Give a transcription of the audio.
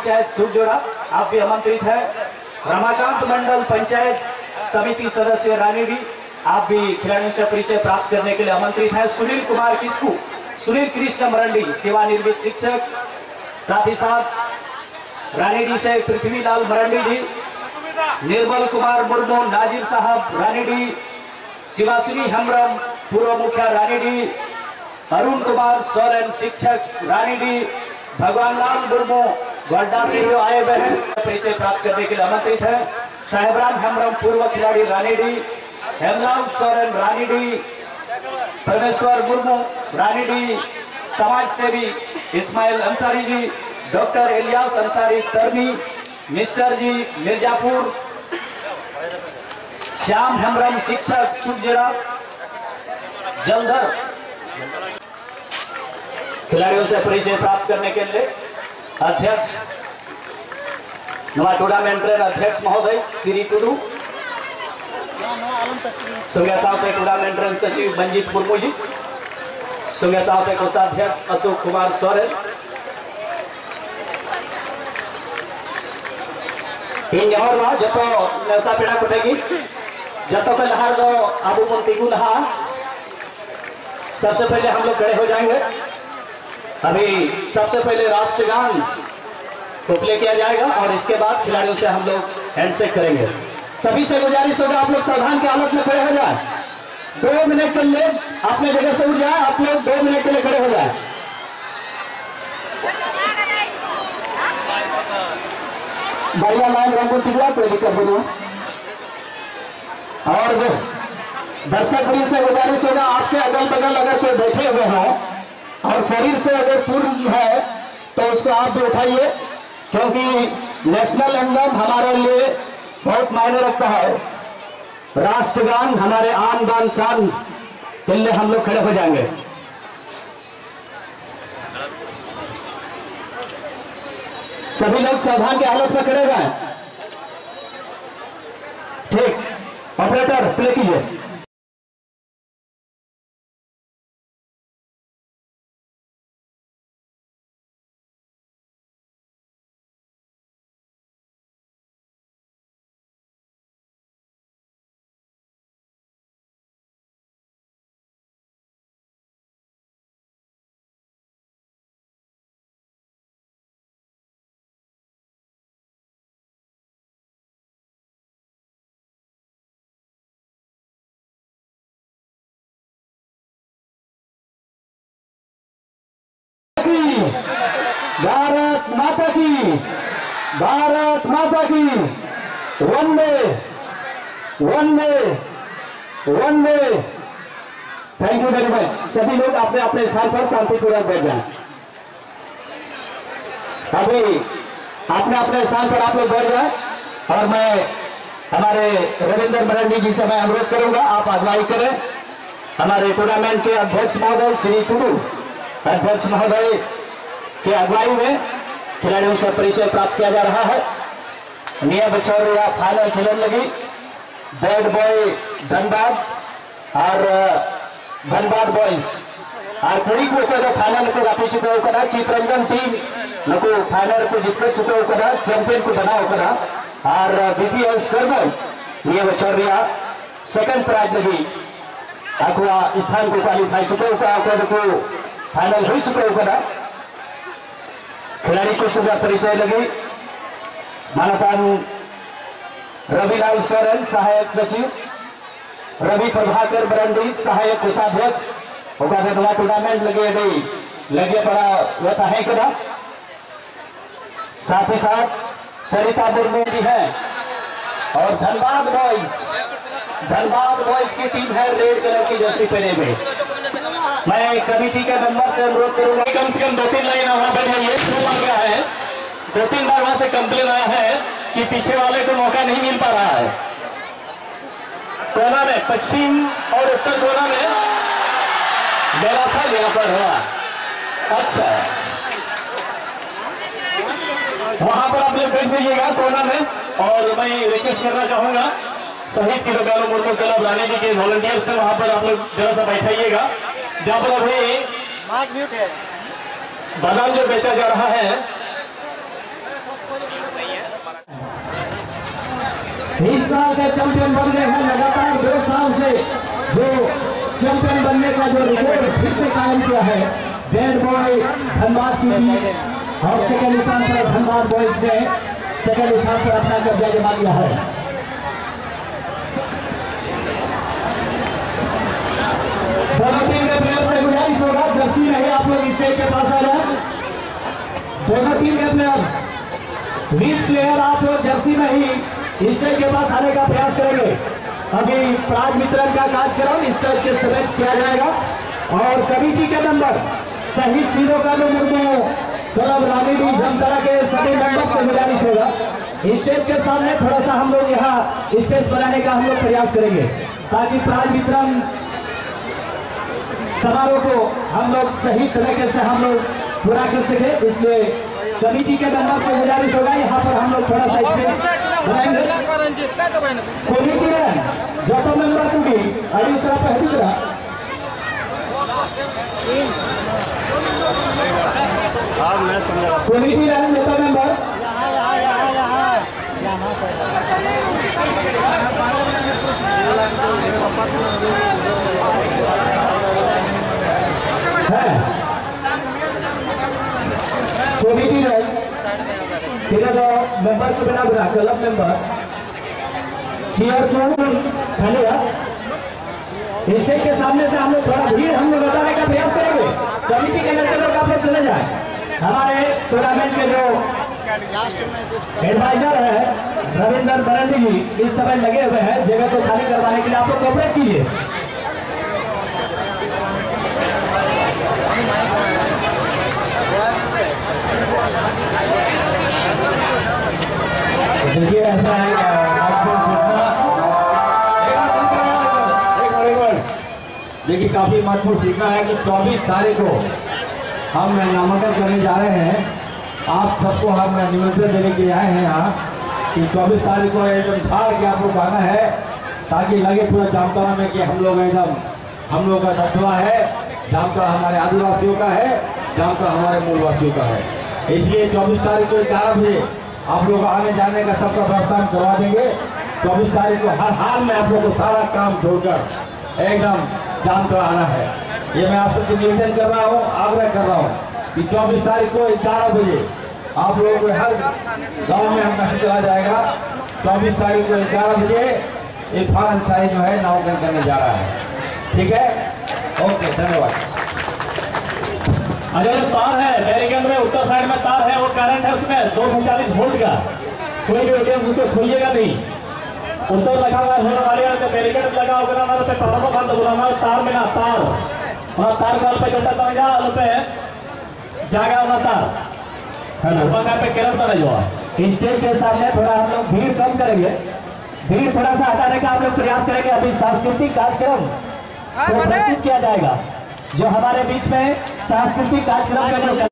पंचायत सुरजोड़ा आप भी आमंत्रित है। रमाकांत मंडल पंचायत समिति सदस्य रानीडी आप भी खिलाड़ियों से परिचय प्राप्त करने के लिए आमंत्रित है। सुनील कुमार किस्कू, सुनील कृष्ण मरंडी सेवानिवृत्त शिक्षक, साथ ही साथ रानीडी से पृथ्वीलाल मरंडी जी, निर्मल कुमार मुर्मू नाजिर साहब रानीडी, शिवाश्री हेम्ब्रम पूर्व मुखिया रानीडी, अरुण कुमार सोरेन शिक्षक रानीडी, भगवान लाल मुर्मू गोड्डा से जो आए हुए हैं परिचय प्राप्त करने के लिए आमंत्रित है। साहेबराम हेम्ब्रम पूर्व खिलाड़ी रानीडी, हेमलाल सोरेन रानीडी, परमेश्वर मुर्मू रानीडी, समाज सेवी इस्माइल अंसारी जी, डॉक्टर इलियास अंसारी तरनी, मिस्टर जी मिर्जापुर, श्याम हेम्ब्रम शिक्षक सुरजोड़ा जलधर। खिलाड़ियों से परिचय प्राप्त करने के लिए अध्यक्ष नवा टूर्नामेंट अध्यक्ष महोदय श्री टुडू, संगे साथ टूर्नामेंट सचिव मंजीत मुर्मू जी, संगे साथ कोषाध्यक्ष अशोक कुमार सोरेन, इन जहर जो नेता पेड़ा कोटेगी जतो के लहार दो आबू मंतीगु लहा। सबसे पहले हम लोग खड़े हो जाएंगे। अभी सबसे पहले राष्ट्रगान को प्ले किया जाएगा और इसके बाद खिलाड़ियों से हम लोग हैंडशेक करेंगे। सभी से गुजारिश होगा आप लोग सावधान की हालत में खड़े हो जाए। 2 मिनट के लिए अपने जगह से उठ जाए। आप लोग 2 मिनट के लिए खड़े हो जाए। बढ़िया लाइन रंगों दिया कोई दिक्कत नहीं। और दर्शक वृंद से गुजारिश होगा आपके अगल बगल अगर कोई बैठे हुए हो और शरीर से अगर पूर्ण है तो उसको आप भी उठाइए, क्योंकि नेशनल एंथम हमारे लिए बहुत मायने रखता है। राष्ट्रगान हमारे आन बान शान के लिए हम लोग खड़े हो जाएंगे। सभी लोग सावधान की हालत में खड़े गए। ठीक, ऑपरेटर प्ले कीजिए। भारत माता की, भारत माता की, वंदे वंदे वंदे। Thank you very much. सभी लोग अपने अपने स्थान पर शांतिपूर्वक बैठ जाएं। अभी अपने अपने स्थान पर आप लोग बैठ जाएं और मैं हमारे रविंद्र मरंडी जी से मैं अनुरोध करूंगा आप अगुवाई करें। हमारे टूर्नामेंट के अध्यक्ष महोदय श्री टुडू अध्यक्ष महोदय की अगुवाई में खिलाड़ियों से परिचय प्राप्त किया जा रहा है। निया बछौरिया फाइनल खेलन लगी बैड बॉय धनबाद और धनबाद बॉयज और कुड़ी को फाइनल को गापी चुके होकर चित्रंजन टीम नको फाइनल को जीत चुके होकर चैंपियन को बना होकर और बीपीएस करबल निया बछौरिया सेकंड प्राइज लगी अगुआ स्थान को क्वालिफाई चुके होकर को फाइनल हो चुके होकर खिलाड़ी को सुबह परिचय लगी। मानतान रविलाल सोरेन सहायक सचिव, रवि प्रभाकर बरंडी सहायक कोषाध्यक्ष टूर्नामेंट लगे गई लगे पड़ा वह है कदा। साथ ही साथ सरिता मुर्मू भी है और धनबाद बॉयज की टीम है रेड कलर की जर्सी पहने हुए। मैं कमेटी के मेंबर से अनुरोध करूंगा कम से कम 2-3 लाइन वहां पर जाइए। शुरू आ गया है 2-3 बार वहां से कंप्लेन आया है कि पीछे वाले को मौका नहीं मिल पा रहा है। कोना में पश्चिम और उत्तर कोना में मैराथन यहाँ पर हुआ। अच्छा वहां पर आप लोग बैठ जाइएगा कोना में। और मैं रिक्वेस्ट करना चाहूंगा शहीद शिवकालो मुर्मू क्लब रानी जी के वॉलंटियर से वहां पर आप लोग जरा सा बैठाइएगा जहां पर अभी बादाम जो बेचा जा रहा है इस साल के चैंपियन बन गए हैं। लगातार 2 साल से जो चैंपियन बनने का जो रिकॉर्ड फिर से कायम किया है बैड बॉय धनबाद की टीम और सेकंड स्थान पर धनबाद बॉयज ने सेकंड स्थान पर अपना कब्जा जमा लिया है। दोनों टीम के प्लेयर से गुजारिश होगा जर्सी नहीं आप लोग स्टेज के पास आ जाए। दोनों टीम के प्लेयर लीड प्लेयर आप लोग जर्सी में ही स्टेज के पास आने का प्रयास करेंगे। अभी प्राज वितरण का कार्यक्रम स्टेज के सेलेक्ट किया जाएगा और कमेटी के नंबर शहीद सीधो का मुर्मू क्लब रानी भी जामताड़ा के सभी मेंबर से गुजारिश होगा स्टेज के सामने थोड़ा सा हम लोग यहाँ स्पेस बनाने का हम लोग प्रयास करेंगे ताकि प्राज वितरण समारोह को हम लोग सही तरीके से हम लोग पूरा कर सके। इसलिए कमेटी के नंबर से गुजारिश होगा यहाँ पर हम लोग थोड़ा सा स्पेस बनाएंगे। कमेटी में जो मेंबर होगी अभी उसका पहली तरह कमेटी में नेता मेंबर है कमेटी में मेंबर को बिना बुला क्लब मेंबर चेयर को खाली स्टेज के सामने से हम लोग थोड़ा भीड़ हम लोग बताने का प्रयास करेंगे। कमेटी के लड़के लोग आप लोग चले जाए। हमारे टूर्नामेंट के जो एडवाइजर है रविंद्र बनर्जी जी इस समय लगे हुए हैं जगह को खाली करवाने के लिए आप लोग कोऑपरेट कीजिए। देखिए ऐसा है देखिए काफी महत्वपूर्ण सीखना है कि 24 तारीख को हम नामांकन करने जा रहे हैं। आप सबको हम निमंत्रण देने के लिए आए हैं यहाँ कि 24 तारीख को एकदम ढाल के आप लोग आना है ताकि लगे पूरा जामताड़ा में कि हम लोग एकदम हम लोग का दसवा है। जामताड़ा हमारे आदिवासियों का है, जामताड़ा हमारे मूलवासियों का है। इसलिए 24 तारीख को 11 बजे आप लोग आने जाने का सबका व्यवस्था हम करवा देंगे। 24 तारीख को हर हाल में आप लोग को सारा काम छोड़कर एकदम जामताड़ा आना है। ये मैं आप सबसे निवेदन कर रहा हूँ, आग्रह कर रहा हूँ कि 24 तारीख को 11 बजे आप लोगों को हर गांव में हम मैसेज चला जाएगा। 24 तारीख को 11 बजे इरफान अंसारी जो है नामांकन करने जा रहा है। ठीक है, ओके, धन्यवाद। अगर तार है बैरिकेड में उत्तर साइड में तार है वो करंट है उसमें 240 वोल्ट का कोई भी ऑडियंस उसको छूइएगा नहीं। उत्तर लगा हुआ होने वाले बैरिकेड लगा होगा ना पे पावर बंद बोला तार में ना तार और तार का पे घंटा तक जा पे जागा हुआ तार हेलो बंगा पे केरल पर जो स्टेज के सामने थोड़ा हम लोग भीड़ कम करेंगे। भीड़ थोड़ा सा हटाने का हम लोग प्रयास करेंगे। अभी सांस्कृतिक कार्यक्रम प्रस्तुत किया जाएगा जो हमारे बीच में सांस्कृतिक कार्यक्रम का